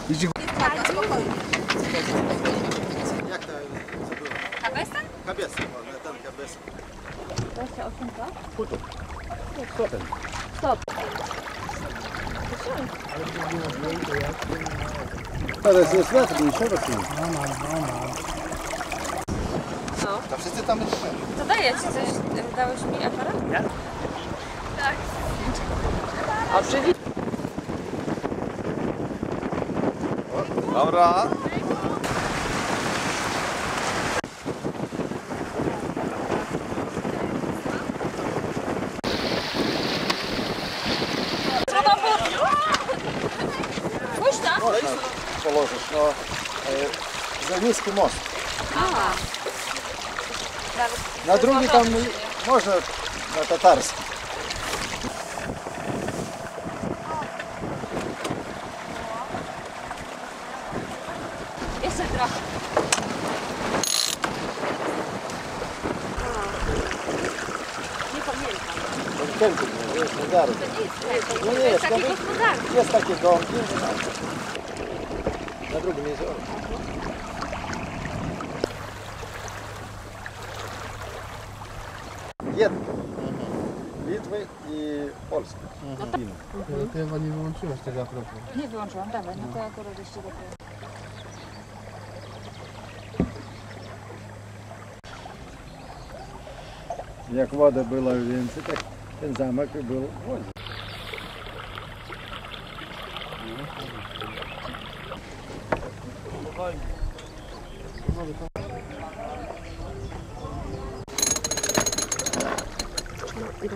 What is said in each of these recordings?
Idzie... Jak to zabyło? Kabesa? Kabesa, ten kabesa. 28 to? Kutu. Stopen. Stop. To jest wiatr, nie rośnie. No. To wszyscy tam będą. To daję ci coś. Dałeś mi aparat? Ja? Tak. A przywi... Dobra. Trzeba było... Głośno? Położysz, no... za niski most. Aha. Na drugi tam można na tatarski. Jeszcze trochę. Nie pamiętam. Kemping, no wiesz, nie zaraz. To No nie jest nie, taki no gospodarczy. jest takie domki. Na drugim jeziorze. Jedno. Litwy i Polski. Ty chyba nie wyłączyłeś tego a propos. Nie wyłączyłam, dawaj, no to akurat jeszcze dopiero. Jak woda była więcej, tak ten zamek był w wodzie.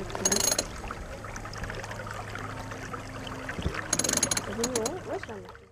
To było? Weź tam.